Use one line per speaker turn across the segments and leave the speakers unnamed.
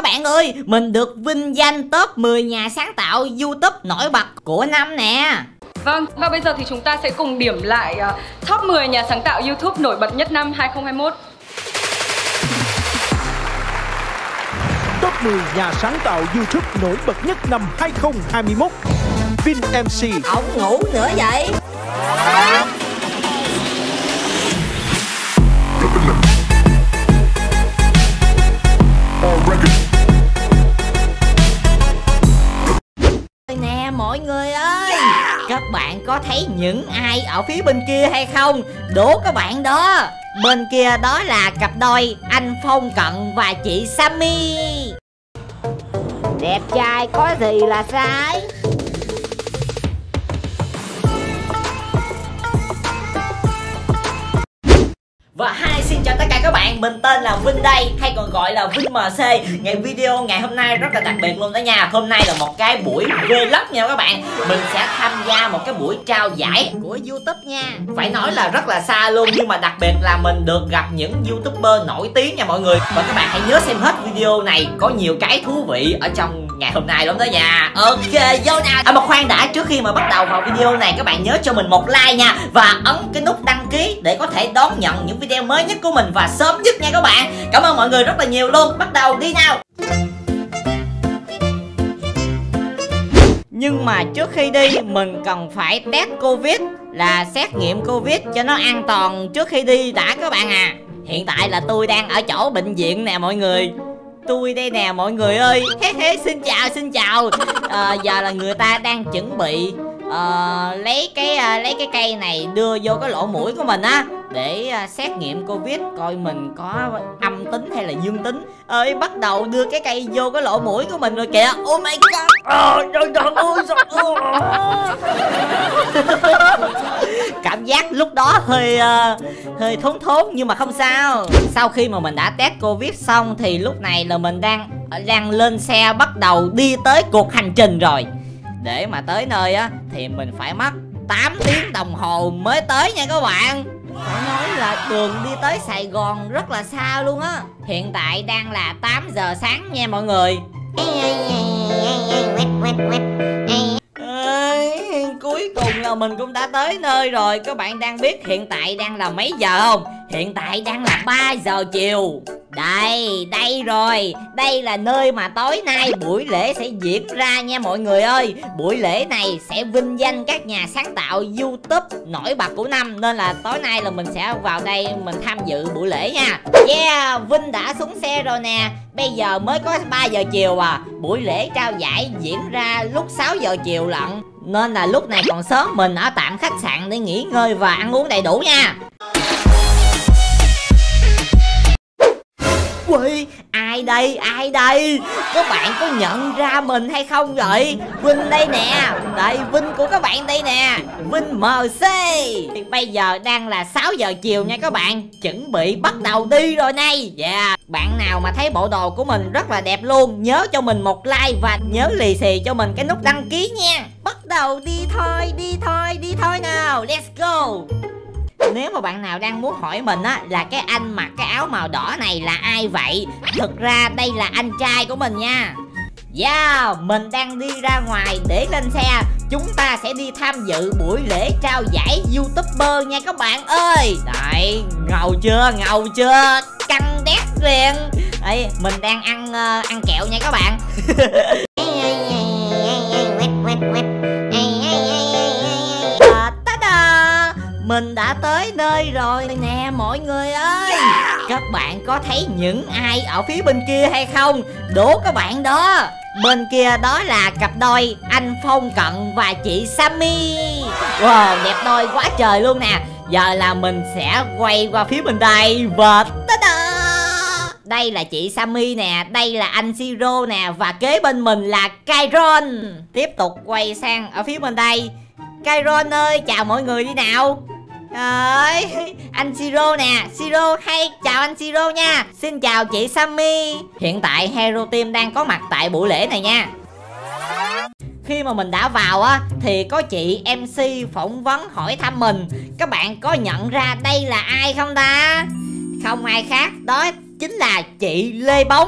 bạn ơi, mình được vinh danh top 10 nhà sáng tạo YouTube nổi bật của năm nè.
Vâng, và bây giờ thì chúng ta sẽ cùng điểm lại top 10 nhà sáng tạo YouTube nổi bật nhất năm 2021.
Top 10 nhà sáng tạo YouTube nổi bật nhất năm 2021. Vin MC.
Ông ngủ nữa vậy? Nè mọi người ơi, các bạn có thấy những ai ở phía bên kia hay không? Đố các bạn đó. Bên kia đó là cặp đôi anh Phong Cận và chị Sammy. Đẹp trai có gì là sai. Và xin chào tất cả các bạn, mình tên là Vinh đây, hay còn gọi là Vinh MC. Video ngày hôm nay rất là đặc biệt luôn đó nha. Hôm nay là một cái buổi vlog nha các bạn. Mình sẽ tham gia một cái buổi trao giải của YouTube nha. Phải nói là rất là xa luôn, nhưng mà đặc biệt là mình được gặp những YouTuber nổi tiếng nha mọi người. Và các bạn hãy nhớ xem hết video này, có nhiều cái thú vị ở trong ngày hôm nay lắm đó nha. Ok, vô nào. Mà khoan đã, trước khi mà bắt đầu vào video này, các bạn nhớ cho mình một like nha, và ấn cái nút đăng ký để có thể đón nhận những video mới nhất của mình và sớm nhất nha các bạn. Cảm ơn mọi người rất là nhiều luôn. Bắt đầu đi nào. Nhưng mà trước khi đi mình cần phải test Covid, là xét nghiệm Covid cho nó an toàn trước khi đi đã các bạn à. Hiện tại là tôi đang ở chỗ bệnh viện nè mọi người. Tôi đây nè mọi người ơi. Xin chào, xin chào. Giờ là người ta đang chuẩn bị lấy cái cây này đưa vô cái lỗ mũi của mình á, để xét nghiệm Covid coi mình có âm tính hay là dương tính. Ơi, bắt đầu đưa cái cây vô cái lỗ mũi của mình rồi kìa. Oh my god. Cảm giác lúc đó hơi thốn nhưng mà không sao. Sau khi mà mình đã test Covid xong thì lúc này là mình đang lên xe bắt đầu đi tới cuộc hành trình rồi. Để mà tới nơi á thì mình phải mất 8 tiếng đồng hồ mới tới nha các bạn. Phải nói là đường đi tới Sài Gòn rất là xa luôn á. Hiện tại đang là 8 giờ sáng nha mọi người. Cuối cùng là mình cũng đã tới nơi rồi. Các bạn đang biết hiện tại đang là mấy giờ không? Hiện tại đang là 3 giờ chiều. Đây rồi. Đây là nơi mà tối nay buổi lễ sẽ diễn ra nha mọi người ơi. Buổi lễ này sẽ vinh danh các nhà sáng tạo YouTube nổi bật của năm, nên là tối nay là mình sẽ vào đây mình tham dự buổi lễ nha. Yeah, Vinh đã xuống xe rồi nè. Bây giờ mới có 3 giờ chiều à. Buổi lễ trao giải diễn ra lúc 6 giờ chiều lận, nên là lúc này còn sớm, mình ở tạm khách sạn để nghỉ ngơi và ăn uống đầy đủ nha. Ui, ai đây? Các bạn có nhận ra mình hay không vậy? Vinh đây nè. Đây, Vinh của các bạn đây nè. Vinh MC. Bây giờ đang là 6 giờ chiều nha các bạn. Chuẩn bị bắt đầu đi rồi này. Yeah. Bạn nào mà thấy bộ đồ của mình rất là đẹp luôn, nhớ cho mình một like và nhớ lì xì cho mình cái nút đăng ký nha. Bắt đầu đi thôi nào. Let's go. Nếu mà bạn nào đang muốn hỏi mình á, là cái anh mặc cái áo màu đỏ này là ai vậy? Thực ra đây là anh trai của mình nha. Yeah, mình đang đi ra ngoài để lên xe. Chúng ta sẽ đi tham dự buổi lễ trao giải YouTuber nha các bạn ơi. Đấy, ngầu chưa? Căng đét liền. Đấy, mình đang ăn kẹo nha các bạn. Mình đã tới nơi rồi nè mọi người ơi. Các bạn có thấy những ai ở phía bên kia hay không? Đố các bạn đó. Bên kia đó là cặp đôi anh Phong Cận và chị Sammy. Wow, đẹp đôi quá trời luôn nè. Giờ là mình sẽ quay qua phía bên đây. Và đây là chị Sammy nè, đây là anh Siro nè, và kế bên mình là Kairon. Tiếp tục quay sang ở phía bên đây. Kairon ơi, chào mọi người đi nào. Anh Siro nè. Siro, hay chào anh Siro nha. Xin chào chị Sammy. Hiện tại Hero Team đang có mặt tại buổi lễ này nha. Khi mà mình đã vào á thì có chị MC phỏng vấn hỏi thăm mình. Các bạn có nhận ra đây là ai không ta? Không ai khác, đó chính là chị Lê Bóng.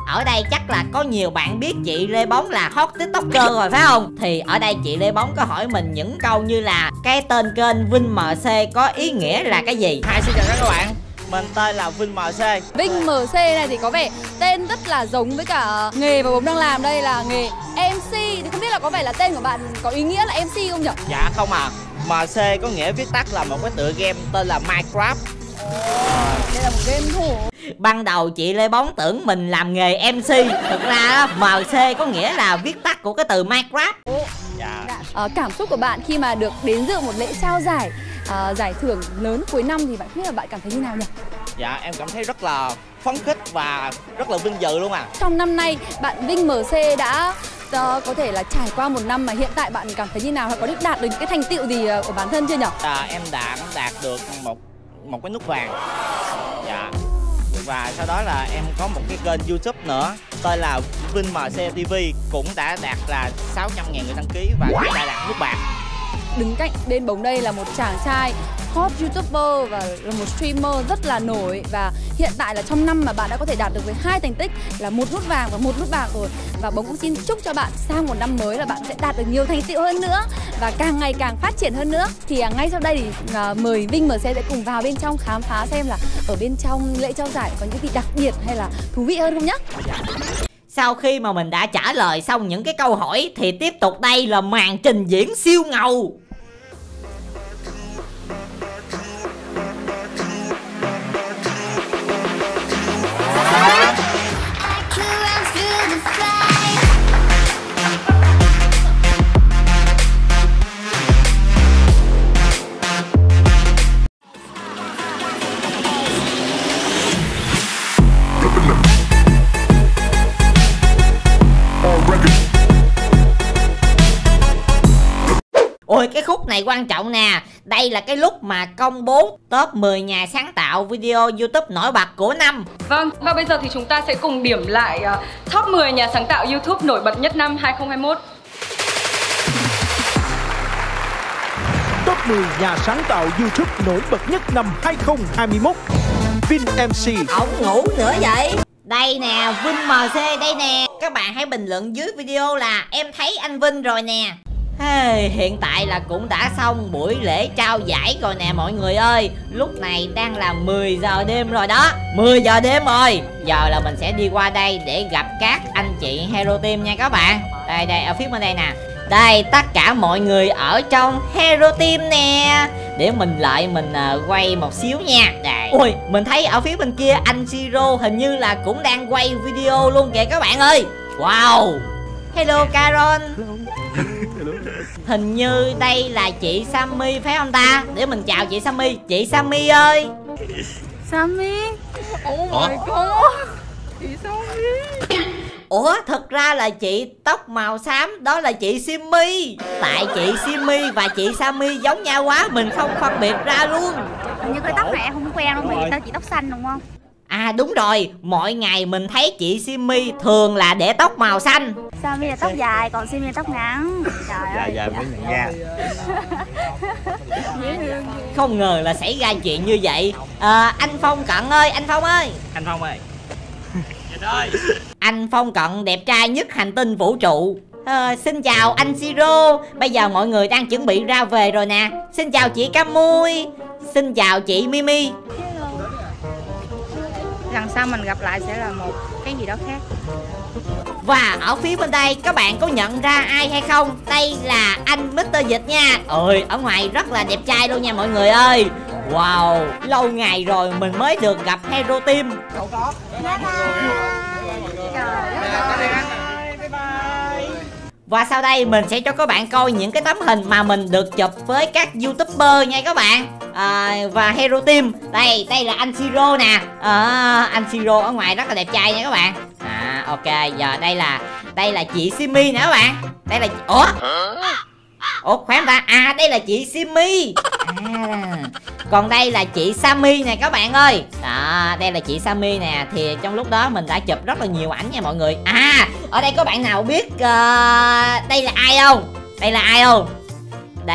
ở đây chắc là có nhiều bạn biết chị Lê Bóng là hot tiktoker rồi phải không? Thì ở đây chị Lê Bóng có hỏi mình những câu như là cái tên kênh Vinh MC có ý nghĩa là cái gì?
Xin chào các bạn, mình tên là Vinh MC.
Vinh MC này thì có vẻ tên rất là giống với cả nghề mà Bóng đang làm đây là nghề MC. Thì không biết là có vẻ là tên của bạn có ý nghĩa là MC không nhỉ?
Dạ không à, MC có nghĩa viết tắt là một cái tựa game tên là Minecraft.
Đây là một game thủ.
Ban đầu chị Lê Bóng tưởng mình làm nghề MC. Thực ra MC có nghĩa là viết tắt của cái từ Minecraft.
Dạ.
Cảm xúc của bạn khi mà được đến dự một lễ trao giải giải thưởng lớn cuối năm thì bạn biết là bạn cảm thấy như nào nhỉ?
Dạ em cảm thấy rất là phấn khích và rất là vinh dự luôn à.
Trong năm nay bạn Vinh MC đã có thể là trải qua một năm mà hiện tại bạn cảm thấy như nào, hoặc có đạt được những cái thành tựu gì của bản thân chưa nhỉ?
Em đã đạt được một cái nút vàng. Dạ. Và sau đó là em có một cái kênh YouTube nữa tên là Vinh MC TV, cũng đã đạt là 600.000 người đăng ký và cũng đã đạt nút bạc.
Đứng cạnh bên Bóng đây là một chàng trai hot YouTuber và là một streamer rất là nổi, và hiện tại là trong năm mà bạn đã có thể đạt được với 2 thành tích là 1 nút vàng và 1 nút bạc rồi, và Bóng cũng xin chúc cho bạn sang một năm mới là bạn sẽ đạt được nhiều thành tựu hơn nữa và càng ngày càng phát triển hơn nữa. Thì ngay sau đây thì mời Vinh MC sẽ cùng vào bên trong khám phá xem là ở bên trong lễ trao giải có những gì đặc biệt hay là thú vị hơn không nhé.
Sau khi mà mình đã trả lời xong những cái câu hỏi thì tiếp tục đây là màn trình diễn siêu ngầu. Ôi cái khúc này quan trọng nè. Đây là cái lúc mà công bố top 10 nhà sáng tạo video YouTube nổi bật của năm.
Vâng, và bây giờ thì chúng ta sẽ cùng điểm lại top 10 nhà sáng tạo YouTube nổi bật nhất năm 2021.
Top 10 nhà sáng tạo YouTube nổi bật nhất năm 2021. Vin MC.
Ổng ngủ nữa vậy. Đây nè, Vinh MC đây nè. Các bạn hãy bình luận dưới video là em thấy anh Vinh rồi nè. Hey, hiện tại là cũng đã xong buổi lễ trao giải rồi nè mọi người ơi. Lúc này đang là 10 giờ đêm rồi đó. 10 giờ đêm rồi. Giờ là mình sẽ đi qua đây để gặp các anh chị Hero Team nha các bạn. Đây, đây, ở phía bên đây nè. Đây, tất cả mọi người ở trong Hero Team nè. Để mình lại mình quay một xíu nha. Đây. Ui, mình thấy ở phía bên kia anh Siro hình như là cũng đang quay video luôn kìa các bạn ơi. Wow. Hello Caron. Hình như đây là chị Sammy phải không ta? Để mình chào chị Sammy. Chị Sammy ơi.
Sammy. Oh my god. Chị Sammy.
Ủa thật ra là chị tóc màu xám đó là chị Simmy. Tại chị Simmy và chị Sammy giống nhau quá mình không phân biệt ra luôn.
Như cái tóc này em không quen đâu, vì tao chị tóc xanh đúng không?
À đúng rồi, mỗi ngày mình thấy chị Simmy thường là để tóc màu xanh.
Sammy là tóc dài, còn Simmy là tóc ngắn. Trời ơi.
Dạ mới nhận ra.
Không ngờ là xảy ra chuyện như vậy. Anh Phong Cận ơi, anh Phong ơi.
Anh Phong ơi.
Anh Phong Cận đẹp trai nhất hành tinh vũ trụ. Xin chào anh Siro. Bây giờ mọi người đang chuẩn bị ra về rồi nè. Xin chào chị Camui. Xin chào chị Mimi.
Lần sau mình gặp lại sẽ là một cái gì đó khác.
Và ở phía bên đây các bạn có nhận ra ai hay không? Đây là anh Mr. Dịch nha. Ôi, ở ngoài rất là đẹp trai luôn nha mọi người ơi. Wow, lâu ngày rồi mình mới được gặp Hero Team. Và sau đây mình sẽ cho các bạn coi những cái tấm hình mà mình được chụp với các YouTuber nha các bạn. Và Hero Team. Đây là anh Siro nè. Anh Siro ở ngoài rất là đẹp trai nha các bạn. Ok, giờ đây là chị Simmy nè các bạn. Đây là Ủa khoan ta. Đây là chị Simmy. Còn đây là chị Sammy nè các bạn ơi. Đó, đây là chị Sammy nè. Thì trong lúc đó mình đã chụp rất là nhiều ảnh nha mọi người. Ở đây có bạn nào biết đây là ai không? Đây là ai không?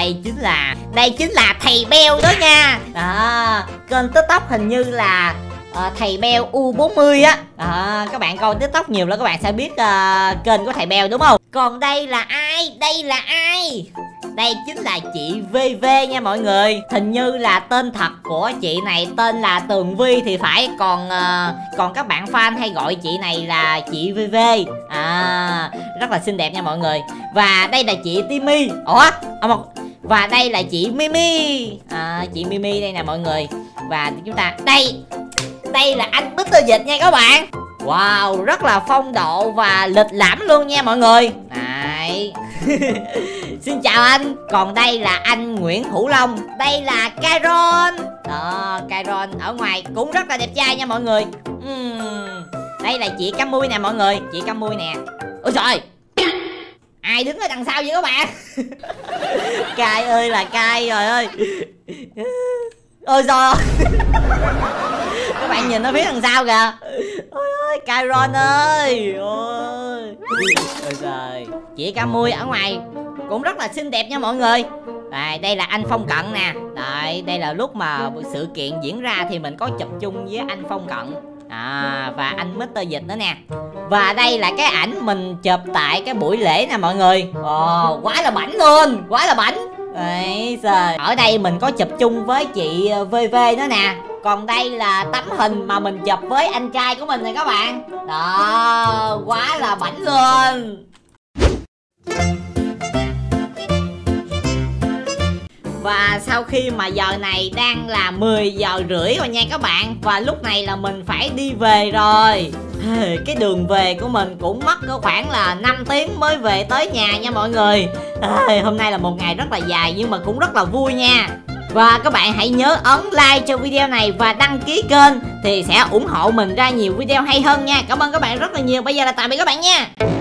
Đây chính là thầy Beo đó nha. Kênh TikTok hình như là thầy Beo U40 á. Các bạn coi TikTok nhiều là các bạn sẽ biết kênh của thầy Beo đúng không? Còn đây là ai? Đây là ai? Đây chính là chị VV nha mọi người. Hình như là tên thật của chị này tên là Tường Vi thì phải. Còn các bạn fan hay gọi chị này là chị VV. Rất là xinh đẹp nha mọi người. Và đây là chị Timmy. Và đây là chị Mimi. Chị Mimi đây nè mọi người. Và chúng ta đây là anh Mr. Dịch nha các bạn. Wow, rất là phong độ và lịch lãm luôn nha mọi người. Này. Xin chào anh. Còn đây là anh Nguyễn Hữu Long. Đây là Kairon. Kairon ở ngoài cũng rất là đẹp trai nha mọi người. Đây là chị Cam Mui nè mọi người. Chị Cam Mui nè. Ôi trời, ai đứng ở đằng sau vậy các bạn? Cai ơi là Cai rồi ơi. Ôi trời ơi. Các bạn nhìn nó phía đằng sau kìa. Ôi ơi, Kairon ơi. Ôi trời. Chị Cam Mui ở ngoài cũng rất là xinh đẹp nha mọi người. Đây là anh Phong Cận nè. Đây là lúc mà sự kiện diễn ra thì mình có chụp chung với anh Phong Cận. Và anh Mr. Dịch nữa nè. Và đây là cái ảnh mình chụp tại cái buổi lễ nè mọi người. Quá là bảnh luôn. Quá là bảnh. Đấy, ở đây mình có chụp chung với chị VV nữa nè. Còn đây là tấm hình mà mình chụp với anh trai của mình này các bạn. Đó, quá là bảnh luôn. Và sau khi mà giờ này đang là 10 giờ rưỡi rồi nha các bạn. Và lúc này là mình phải đi về rồi. Cái đường về của mình cũng mất có khoảng là 5 tiếng mới về tới nhà nha mọi người. Hôm nay là một ngày rất là dài nhưng mà cũng rất là vui nha. Và các bạn hãy nhớ ấn like cho video này và đăng ký kênh thì sẽ ủng hộ mình ra nhiều video hay hơn nha. Cảm ơn các bạn rất là nhiều. Bây giờ là tạm biệt các bạn nha.